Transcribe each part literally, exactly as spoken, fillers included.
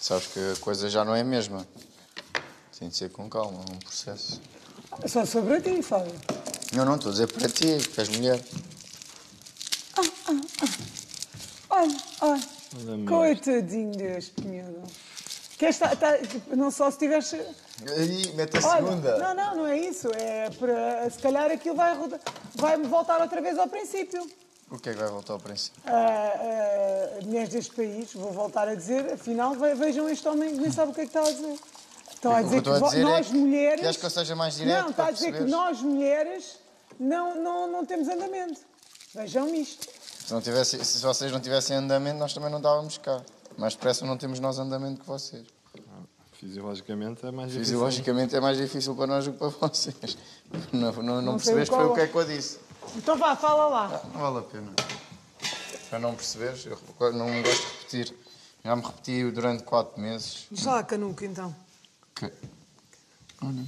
Sabes que a coisa já não é a mesma. Tem de ser com calma, é um processo. É só sobre ti, Fábio. Eu não estou a dizer para ti, que és mulher. Ah, ah, ah. Olha, olha. Coitadinho deste miúdo. Que esta, tá, não só se tivesse... Aí, mete a Olha, segunda. não, não, não é isso. É para... Se calhar aquilo vai, roda- vai voltar outra vez ao princípio. O que é que vai voltar ao princípio? Ah, ah, mulheres deste país, vou voltar a dizer, afinal, ve- vejam este homem que nem sabe o que é que está a dizer. Estão a O que dizer eu que, estou a vo- dizer nós é que mulheres... queres que eu seja mais direto Não, está para a dizer que perceberes? nós mulheres não, não, não temos andamento. Vejam isto. Se, não tivesse, se vocês não tivessem andamento, nós também não estávamos cá. Mais depressa não temos nós andamento que vocês. Fisiologicamente é mais difícil. Fisiologicamente é mais difícil para nós do que para vocês. Não, não, não, Não sei percebeste qual- foi o que é que eu disse. Então vá, fala lá. Não vale a pena. Para não perceberes, eu não gosto de repetir. Já me repeti durante quatro meses. Diz lá, Canuco, então. Que... Olha.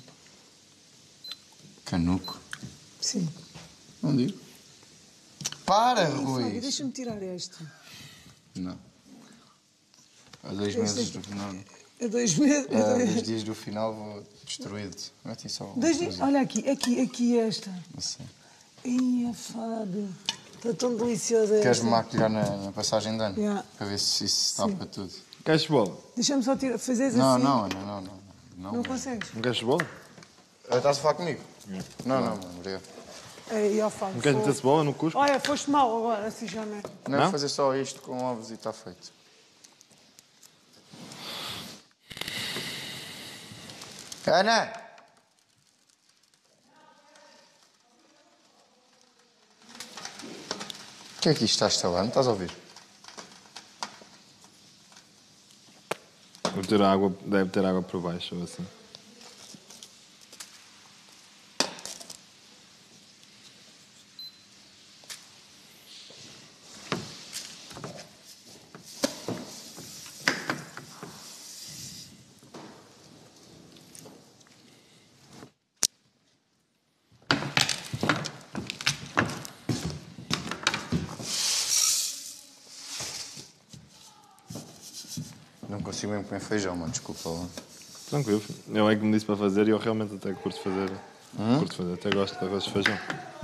Canuco. Sim. Não digo. Para, Fábio, Rui! deixa-me tirar este. Não. Há dois Este meses aqui. do final. É dois meses. Há dois dias do final vou destruído. Mete só um Dois dias. Olha aqui, aqui, aqui esta. Não sei. Ia, Fábio. Está tão deliciosa esta. Queres-me maquilhar na, na passagem de ano? Yeah. Para ver se isso está para tudo. Queres bola? Deixa-me só tirar, fazeres Não, assim. não, não, não, não. Não, Não consegues? Não queres bola? Ah, estás a falar comigo? Não, não, não, obrigado. Aí, ó, Fábio. Não queres meter fogo. cebola no cusco? Olha, foste mal agora, assim já não é. Não, Não? vou fazer só isto com ovos e está feito. Ana! O que é que isto está a estalar? Não estás a ouvir? Deve ter água, deve ter água por baixo ou assim. Não consigo mesmo comer feijão, mano, desculpa lá. Tranquilo. Eu é que me disse para fazer e eu realmente até curto fazer. Hum? Curto fazer, até gosto de arroz de feijão.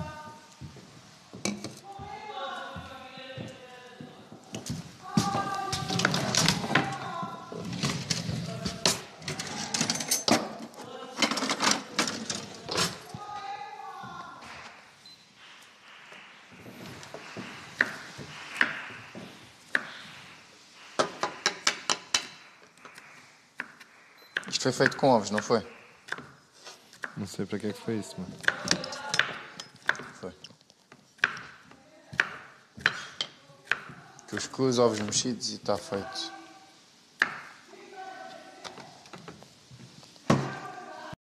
Isto foi feito com ovos, não foi? Não sei para que é que foi isso, mano. Foi. Cuscuz, ovos mexidos e está feito.